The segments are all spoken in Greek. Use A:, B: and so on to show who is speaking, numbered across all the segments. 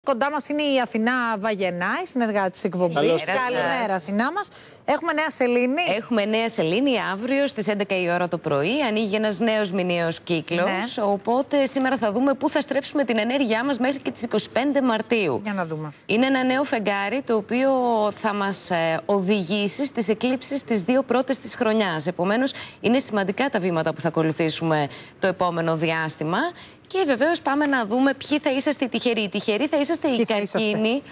A: Κοντά μας είναι η Αθηνά Βαγενάη, συνεργάτη της εκπομπής. Καλημέρα, Αθηνά μας. Έχουμε νέα σελήνη.
B: Έχουμε νέα σελήνη αύριο στις 11 η ώρα το πρωί. Ανοίγει ένας νέος μηνιαίος κύκλος. Ναι. Οπότε σήμερα θα δούμε πού θα στρέψουμε την ενέργειά μας μέχρι και τις 25 Μαρτίου.
A: Για να δούμε.
B: Είναι ένα νέο φεγγάρι το οποίο θα μας οδηγήσει στις εκλήψεις τις δύο πρώτες της χρονιάς. Επομένως, είναι σημαντικά τα βήματα που θα ακολουθήσουμε το επόμενο διάστημα. Και βεβαίως πάμε να δούμε ποιοι θα είσαστε οι τυχεροί. Οι τυχεροί θα είσαστε οι καρκίνοι.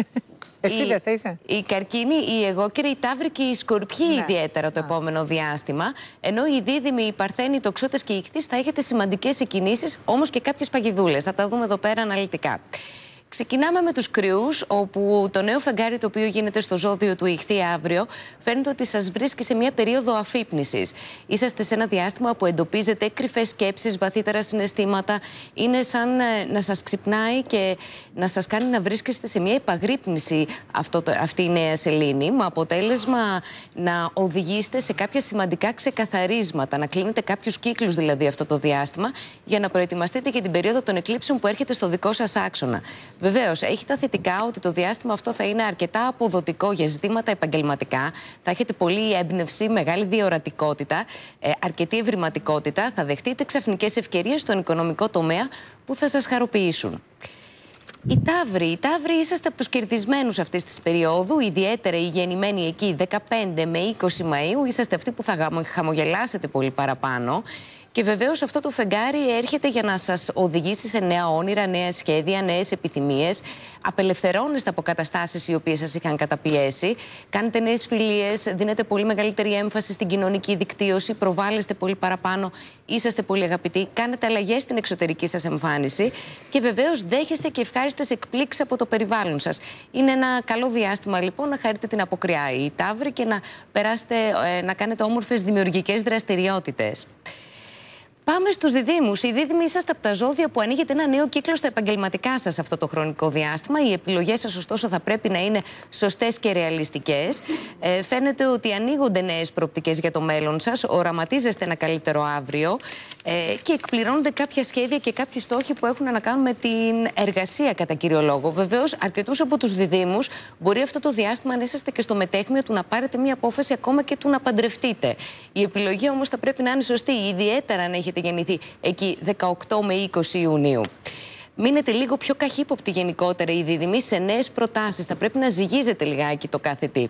A: Εσύ δεν θα είσαι?
B: Οι καρκίνοι, οι αιγόκεροι, οι ταύροι και οι σκορπιοί, ναι, ιδιαίτερα το επόμενο διάστημα. Ενώ οι δίδυμοι, οι παρθένοι, οι τοξότες και οι ιχθύς θα έχετε σημαντικές εκκινήσεις, όμως και κάποιες παγιδούλες. Θα τα δούμε εδώ πέρα αναλυτικά. Ξεκινάμε με τους κρυούς, όπου το νέο φεγγάρι το οποίο γίνεται στο ζώδιο του Ιχθύ αύριο φαίνεται ότι σας βρίσκει σε μια περίοδο αφύπνισης. Είσαστε σε ένα διάστημα που εντοπίζετε κρυφές σκέψεις, βαθύτερα συναισθήματα. Είναι σαν να σας ξυπνάει και να σας κάνει να βρίσκεστε σε μια επαγρύπνηση αυτή η νέα σελήνη, με αποτέλεσμα να οδηγήσετε σε κάποια σημαντικά ξεκαθαρίσματα, να κλείνετε κάποιους κύκλους δηλαδή αυτό το διάστημα, για να προετοιμαστείτε για την περίοδο των εκλήψεων που έρχεται στο δικό σας άξονα. Βεβαίως, έχει τα θετικά ότι το διάστημα αυτό θα είναι αρκετά αποδοτικό για ζητήματα επαγγελματικά. Θα έχετε πολλή έμπνευση, μεγάλη διορατικότητα, αρκετή ευρηματικότητα. Θα δεχτείτε ξαφνικές ευκαιρίες στον οικονομικό τομέα που θα σας χαροποιήσουν. Οι Ταύροι είσαστε από τους κερδισμένους αυτής της περίοδου, ιδιαίτερα οι γεννημένοι εκεί 15 με 20 Μαΐου. Είσαστε αυτοί που θα χαμογελάσετε πολύ παραπάνω. Και βεβαίως αυτό το φεγγάρι έρχεται για να σας οδηγήσει σε νέα όνειρα, νέα σχέδια, νέες επιθυμίες. Απελευθερώνεστε από καταστάσεις οι οποίες σας είχαν καταπιέσει. Κάνετε νέες φιλίες, δίνετε πολύ μεγαλύτερη έμφαση στην κοινωνική δικτύωση, προβάλλεστε πολύ παραπάνω, είσαστε πολύ αγαπητοί, κάνετε αλλαγές στην εξωτερική σας εμφάνιση και βεβαίως δέχεστε και ευχάριστες εκπλήξεις από το περιβάλλον σας. Είναι ένα καλό διάστημα λοιπόν να χαρείτε την αποκριά οι Ταύροι και να περάσετε, να κάνετε όμορφες δημιουργικές δραστηριότητες. Πάμε στους διδύμους. Οι δίδυμοι είσαστε από τα ζώδια που ανοίγετε ένα νέο κύκλο στα επαγγελματικά σας αυτό το χρονικό διάστημα. Οι επιλογές σας, ωστόσο, θα πρέπει να είναι σωστές και ρεαλιστικές. Φαίνεται ότι ανοίγονται νέες προοπτικές για το μέλλον σας, οραματίζεστε ένα καλύτερο αύριο και εκπληρώνονται κάποια σχέδια και κάποιοι στόχοι που έχουν να κάνουν με την εργασία κατά κύριο λόγο. Βεβαίως, αρκετούς από τους διδύμους μπορεί αυτό το διάστημα να είσαστε και στο μετέχμιο του να πάρετε μια απόφαση, ακόμα και του να παντρευτείτε. Η επιλογή όμως θα πρέπει να είναι σωστή, ιδιαίτερα αν έχετε γεννηθεί εκεί 18 με 20 Ιουνίου. Μείνετε λίγο πιο καχύποπτοι γενικότερα οι δίδυμοι σε νέες προτάσεις. Θα πρέπει να ζυγίζετε λιγάκι το κάθε τι.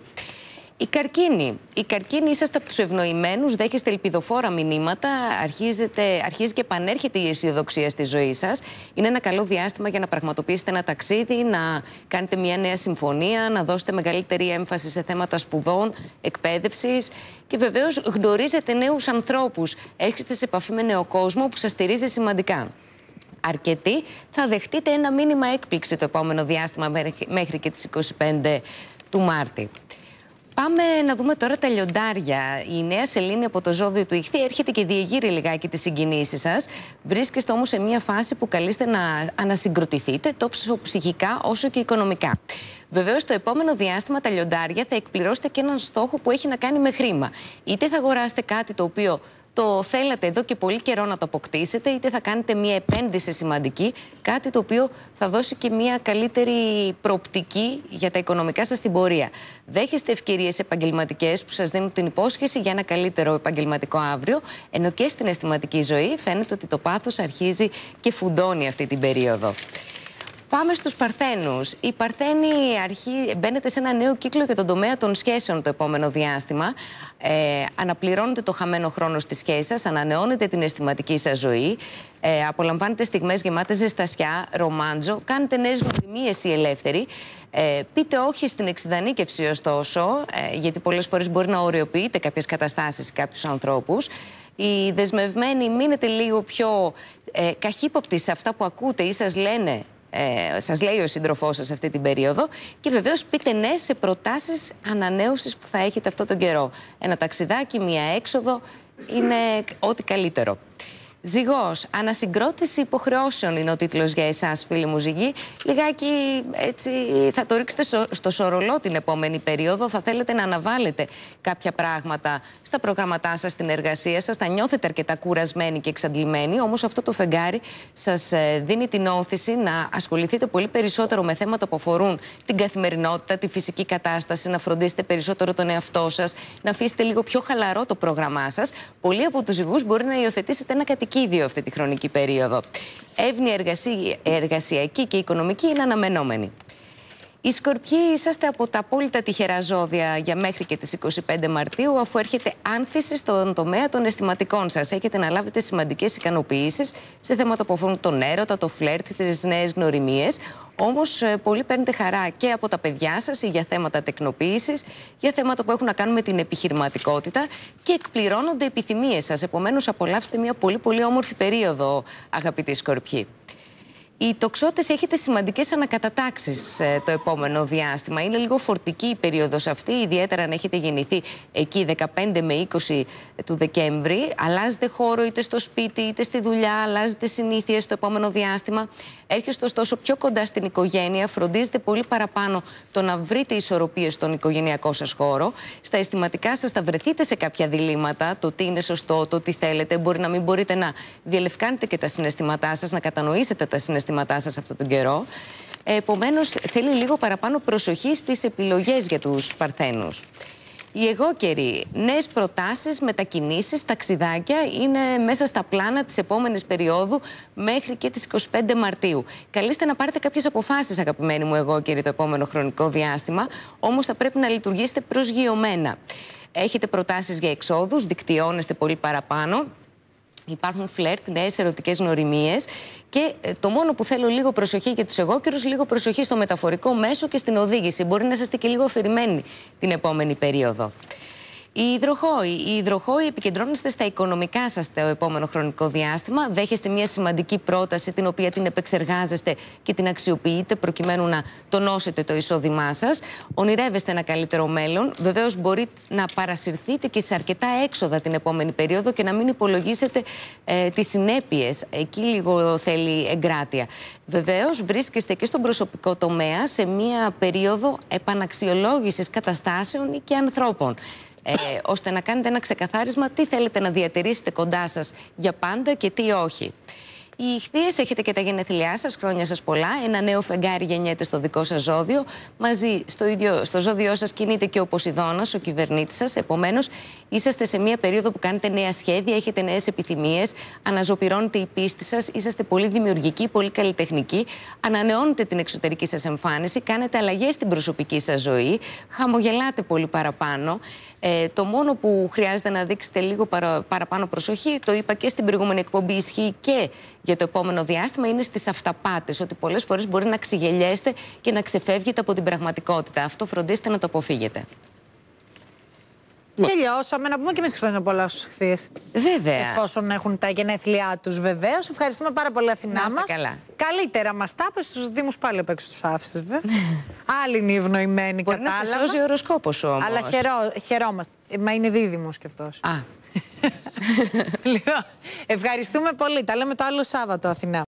B: Οι καρκίνοι είσαστε από τους ευνοημένους, δέχεστε ελπιδοφόρα μηνύματα, αρχίζει και επανέρχεται η αισιοδοξία στη ζωή σας. Είναι ένα καλό διάστημα για να πραγματοποιήσετε ένα ταξίδι, να κάνετε μια νέα συμφωνία, να δώσετε μεγαλύτερη έμφαση σε θέματα σπουδών, εκπαίδευσης και βεβαίως γνωρίζετε νέους ανθρώπους. Έρχεστε σε επαφή με νέο κόσμο που σας στηρίζει σημαντικά. Αρκετοί θα δεχτείτε ένα μήνυμα έκπληξη το επόμενο διάστημα μέχρι και τις 25 του Μάρτη. Πάμε να δούμε τώρα τα λιοντάρια. Η νέα σελήνη από το ζώδιο του Ιχθύ έρχεται και διεγείρει λιγάκι τις συγκινήσεις σας. Βρίσκεστε όμως σε μια φάση που καλείστε να ανασυγκροτηθείτε τόσο ψυχικά όσο και οικονομικά. Βεβαίως, το επόμενο διάστημα τα λιοντάρια θα εκπληρώσετε και έναν στόχο που έχει να κάνει με χρήμα. Είτε θα αγοράσετε κάτι το οποίο το θέλατε εδώ και πολύ καιρό να το αποκτήσετε, είτε θα κάνετε μια επένδυση σημαντική, κάτι το οποίο θα δώσει και μια καλύτερη προοπτική για τα οικονομικά σας στην πορεία. Δέχεστε ευκαιρίες επαγγελματικές που σας δίνουν την υπόσχεση για ένα καλύτερο επαγγελματικό αύριο, ενώ και στην αισθηματική ζωή φαίνεται ότι το πάθος αρχίζει και φουντώνει αυτή την περίοδο. Πάμε στους Παρθένους. Οι Παρθένοι μπαίνετε σε ένα νέο κύκλο για τον τομέα των σχέσεων το επόμενο διάστημα. Αναπληρώνετε το χαμένο χρόνο στη σχέση σας, ανανεώνετε την αισθηματική σας ζωή, απολαμβάνετε στιγμές γεμάτες ζεστασιά, ρομάντζο, κάνετε νέες γνωριμίες οι ελεύθεροι. Πείτε όχι στην εξιδανίκευση ωστόσο, γιατί πολλές φορές μπορεί να οριοποιείτε κάποιες καταστάσεις ή κάποιους ανθρώπους. Οι δεσμευμένοι μείνετε λίγο πιο καχύποπτοι σε αυτά που ακούτε ή σας λέει ο σύντροφός σας αυτή την περίοδο και βεβαίως πείτε ναι σε προτάσεις ανανέωσης που θα έχετε αυτόν τον καιρό. Ένα ταξιδάκι, μία έξοδο είναι ό,τι καλύτερο. Ζυγός, ανασυγκρότηση υποχρεώσεων είναι ο τίτλος για εσάς, φίλοι μου ζυγοί. Λιγάκι έτσι θα το ρίξετε στο σορολό την επόμενη περίοδο. Θα θέλετε να αναβάλλετε κάποια πράγματα στα προγραμματά σας, στην εργασία σας. Θα νιώθετε αρκετά κουρασμένοι και εξαντλημένοι. Όμως αυτό το φεγγάρι σας δίνει την όθηση να ασχοληθείτε πολύ περισσότερο με θέματα που αφορούν την καθημερινότητα, τη φυσική κατάσταση, να φροντίσετε περισσότερο τον εαυτό σας, να αφήσετε λίγο πιο χαλαρό το πρόγραμμά σας. Πολλοί από τους ζυγούς μπορεί να υιοθετήσετε ένα κατοικίδιο αυτή τη χρονική περίοδο. Εύνοια εργασιακή και οικονομική είναι αναμενόμενη. Οι Σκορπιοί είσαστε από τα απόλυτα τυχερά ζώδια για μέχρι και τις 25 Μαρτίου, αφού έρχεται άνθηση στον τομέα των αισθηματικών σας. Έχετε να λάβετε σημαντικές ικανοποιήσεις σε θέματα που αφορούν τον έρωτα, το φλερτ, τις νέες γνωριμίες. Όμως, πολλοί παίρνετε χαρά και από τα παιδιά σας ή για θέματα τεκνοποίησης, για θέματα που έχουν να κάνουν με την επιχειρηματικότητα και εκπληρώνονται επιθυμίες σας. Επομένως, απολαύστε μια πολύ όμορφη περίοδο, αγαπητοί Σκορπιοί. Οι τοξότες έχετε σημαντικές ανακατατάξεις το επόμενο διάστημα. Είναι λίγο φορτική η περίοδος αυτή, ιδιαίτερα αν έχετε γεννηθεί εκεί 15 με 20 του Δεκέμβρη. Αλλάζετε χώρο είτε στο σπίτι είτε στη δουλειά, αλλάζετε συνήθειες το επόμενο διάστημα. Έρχεστε ωστόσο πιο κοντά στην οικογένεια, φροντίζετε πολύ παραπάνω το να βρείτε ισορροπίες στον οικογενειακό σας χώρο. Στα αισθηματικά σας θα βρεθείτε σε κάποια διλήμματα, το τι είναι σωστό, το τι θέλετε. Μπορεί να μην μπορείτε να διαλευκάνετε και τα συναισθήματά σας, να κατανοήσετε τα συναισθήματά σας αυτόν τον καιρό. Επομένως, θέλει λίγο παραπάνω προσοχή στις επιλογές για τους Παρθένους. Οι εγώκεροι, νέες προτάσεις, μετακινήσεις, ταξιδάκια είναι μέσα στα πλάνα της επόμενης περίοδου μέχρι και τις 25 Μαρτίου. Καλείστε να πάρετε κάποιες αποφάσεις, αγαπημένοι μου εγώκεροι, το επόμενο χρονικό διάστημα, όμως θα πρέπει να λειτουργήσετε προσγειωμένα. Έχετε προτάσεις για εξόδους, δικτυώνεστε πολύ παραπάνω. Υπάρχουν φλερτ, νέες ερωτικές γνωριμίες και το μόνο που θέλω λίγο προσοχή για τους εγώκερους, λίγο προσοχή στο μεταφορικό μέσο και στην οδήγηση. Μπορεί να είστε και λίγο αφηρημένοι την επόμενη περίοδο. Οι υδροχόοι επικεντρώνεστε στα οικονομικά σας το επόμενο χρονικό διάστημα. Δέχεστε μια σημαντική πρόταση την οποία την επεξεργάζεστε και την αξιοποιείτε προκειμένου να τονώσετε το εισόδημά σας. Ονειρεύεστε ένα καλύτερο μέλλον. Βεβαίως μπορεί να παρασυρθείτε και σε αρκετά έξοδα την επόμενη περίοδο και να μην υπολογίσετε τις συνέπειες. Εκεί λίγο θέλει εγκράτεια. Βεβαίως βρίσκεστε και στον προσωπικό τομέα σε μια περίοδο επαναξιολόγησης καταστάσεων ή και ανθρώπων. Ώστε να κάνετε ένα ξεκαθάρισμα τι θέλετε να διατηρήσετε κοντά σας για πάντα και τι όχι. Οι Ιχθύες, έχετε και τα γενέθλιά σας, χρόνια σας πολλά. Ένα νέο φεγγάρι γεννιέται στο δικό σας ζώδιο. Μαζί στο ζώδιό σας κινείται και ο Ποσειδώνας, ο κυβερνήτης σας. Επομένως, είσαστε σε μια περίοδο που κάνετε νέα σχέδια, έχετε νέες επιθυμίες, αναζωπυρώνετε η πίστη σας, είσαστε πολύ δημιουργικοί, πολύ καλλιτεχνικοί, ανανεώνετε την εξωτερική σας εμφάνιση, κάνετε αλλαγές στην προσωπική σας ζωή, χαμογελάτε πολύ παραπάνω. Το μόνο που χρειάζεται να δείξετε λίγο παραπάνω προσοχή, το είπα και στην προηγούμενη εκπομπή, ισχύει και για το επόμενο διάστημα, είναι στις αυταπάτες, ότι πολλές φορές μπορεί να ξεγελιέστε και να ξεφεύγετε από την πραγματικότητα. Αυτό φροντίστε να το αποφύγετε.
A: Τελειώσαμε. Να πούμε και εμείς χρόνια πολλά στους Ιχθύες.
B: Βέβαια.
A: Εφόσον έχουν τα γενέθλιά τους, βεβαίως. Ευχαριστούμε πάρα πολύ, Αθηνά μας.
B: Καλά.
A: Καλύτερα μας τα είπες, στους Δήμους πάλι απ' έξω τους άφησες, βέβαια. Άλλοι είναι οι ευνοημένοι,
B: μπορεί
A: κατάλαβα.
B: να σε σώζει ο οροσκόπος όμως.
A: Αλλά χαιρόμαστε. Μα είναι δίδυμος κι αυτός.
B: Α.
A: Λοιπόν, ευχαριστούμε πολύ. Τα λέμε το άλλο Σάββατο, Αθηνά.